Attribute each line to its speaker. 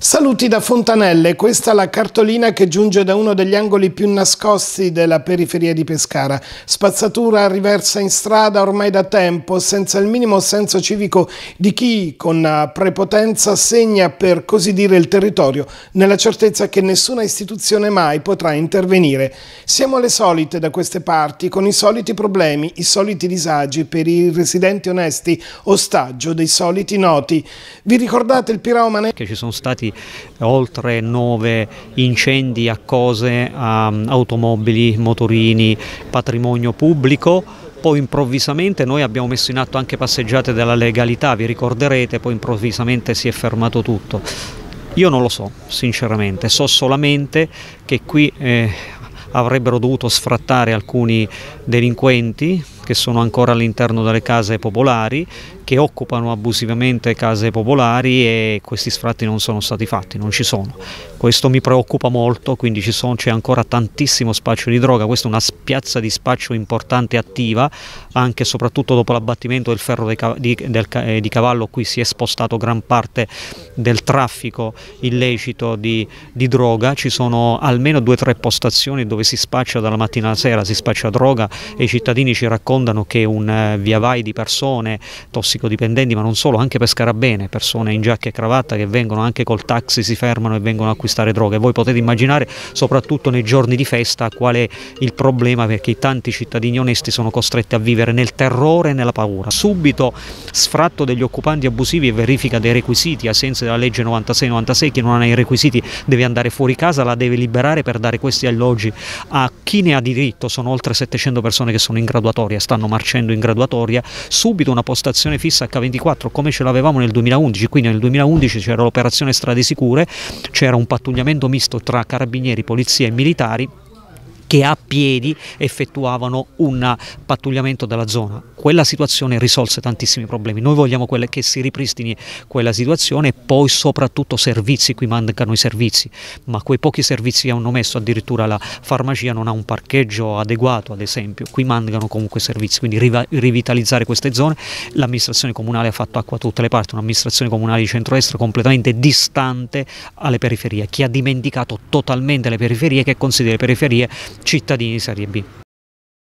Speaker 1: Saluti da Fontanelle, questa è la cartolina che giunge da uno degli angoli più nascosti della periferia di Pescara. Spazzatura riversa in strada ormai da tempo, senza il minimo senso civico di chi con prepotenza segna per così dire il territorio, nella certezza che nessuna istituzione mai potrà intervenire. Siamo le solite da queste parti, con i soliti problemi, i soliti disagi per i residenti onesti, ostaggio dei soliti noti. Vi ricordate il piromane?
Speaker 2: Che ci sono stati oltre 9 incendi a cose, a automobili, motorini, patrimonio pubblico. Poi improvvisamente noi abbiamo messo in atto anche passeggiate della legalità, vi ricorderete, poi improvvisamente si è fermato tutto. Io non lo so, sinceramente, so solamente che qui avrebbero dovuto sfrattare alcuni delinquenti che sono ancora all'interno delle case popolari, che occupano abusivamente case popolari, e questi sfratti non sono stati fatti, non ci sono. Questo mi preoccupa molto, quindi c'è ancora tantissimo spaccio di droga. Questa è una piazza di spaccio importante e attiva, anche e soprattutto dopo l'abbattimento del ferro di cavallo. Qui si è spostato gran parte del traffico illecito di droga. Ci sono almeno 2 o 3 postazioni dove si spaccia dalla mattina alla sera, si spaccia droga, e i cittadini ci raccontano che un via vai di persone tossicodipendenti, ma non solo, anche per Scarabene, persone in giacca e cravatta che vengono anche col taxi, si fermano e vengono a acquistare droga. E voi potete immaginare, soprattutto nei giorni di festa, qual è il problema, perché tanti cittadini onesti sono costretti a vivere nel terrore e nella paura. Subito sfratto degli occupanti abusivi e verifica dei requisiti, ai sensi della legge 96-96, chi non ha i requisiti deve andare fuori casa, la deve liberare per dare questi alloggi a chi ne ha diritto. Sono oltre 700 persone che sono in graduatoria, stanno marcendo in graduatoria. Subito una postazione fissa H24 come ce l'avevamo nel 2011, quindi nel 2011 c'era l'operazione Strade Sicure, c'era un pattugliamento misto tra carabinieri, polizia e militari che a piedi effettuavano un pattugliamento della zona. Quella situazione risolse tantissimi problemi. Noi vogliamo che si ripristini quella situazione, e poi soprattutto servizi. Qui mancano i servizi, ma quei pochi servizi che hanno messo, addirittura la farmacia non ha un parcheggio adeguato, ad esempio. Qui mancano comunque servizi, quindi rivitalizzare queste zone. L'amministrazione comunale ha fatto acqua a tutte le parti, un'amministrazione comunale di centrodestra completamente distante alle periferie, che ha dimenticato totalmente le periferie, che considera le periferie cittadini di serie B.